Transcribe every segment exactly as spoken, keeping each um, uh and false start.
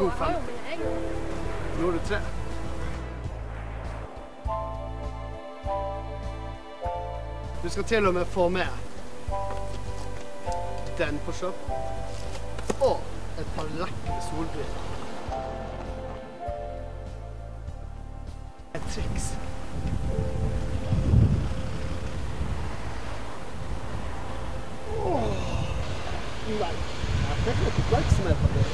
to femti. Nå er det tre. Du skal til og med få med den på kjøp. Og et par lekre solbriller. Et triks. Åh, nei. Jeg fikk litt oppmerksomhet på det.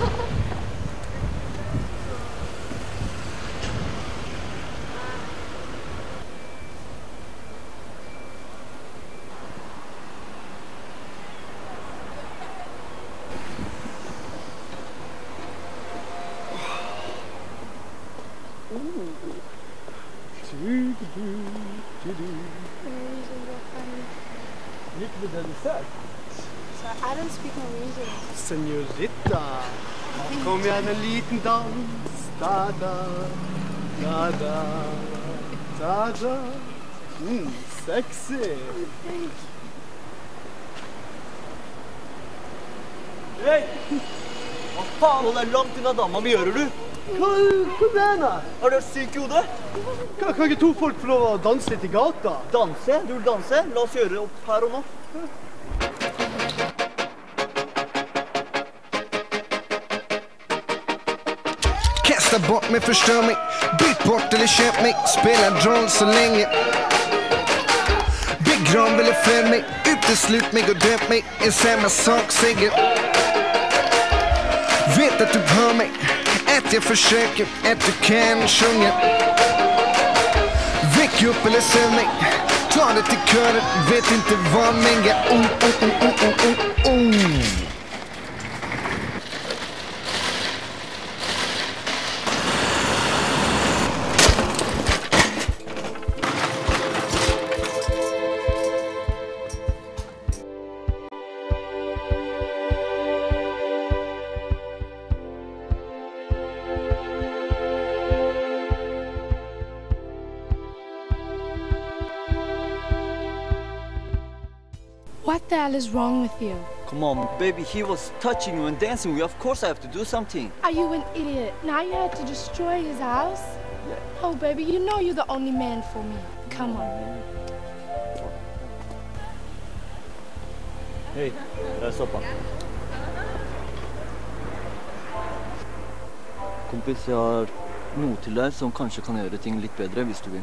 Liker du det du ser? I don't speak Norwegian. Senorita, kom igjen en liten dans. Da-da, da-da, da-da. Mm, sexy. Hei! Hva faen, det er langt unna dama, hva gjør du? Hva, hva mener jeg? Har du vært syk i hodet? Kan, kan ikke to folk få lov å danse litt i gata? Danse? Du vil danse? La oss gjøre det opp her og nå. Kasta bort mig, förstör mig. Byt bort eller köp mig. Spela roll så länge. Begrav eller följ mig. Uteslut mig och döp mig. En samma sak säger. Vet att du hör mig. Att jag försöker, att du kan sjunga. Väck upp eller söv mig. Ta det till kören, vet inte vad mänga. Oh, oh, oh, oh, oh, oh. What the hell is wrong with you? Come on, baby, he was touching you and dancing with you. Of course I have to do something. Are you an idiot? Now you had to destroy his house? Yeah. Oh, baby, you know you're the only man for me. Come on. Hei, reis opp da. Kompis, jeg har noe til deg som kanskje kan gjøre ting litt bedre hvis du vil.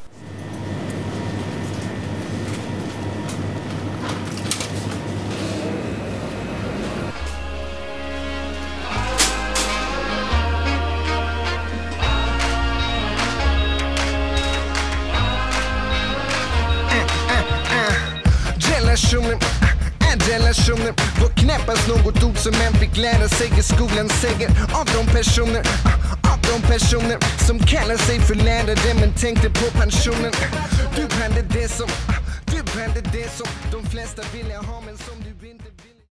Relationen, en relationen var knappast något ord som man fick lära sig i skolan. Säger av de personer, av de personer som kallar sig för lärare men tänkte på pensionen. Du hade det som, du hade det som de flesta ville ha men som du inte vill.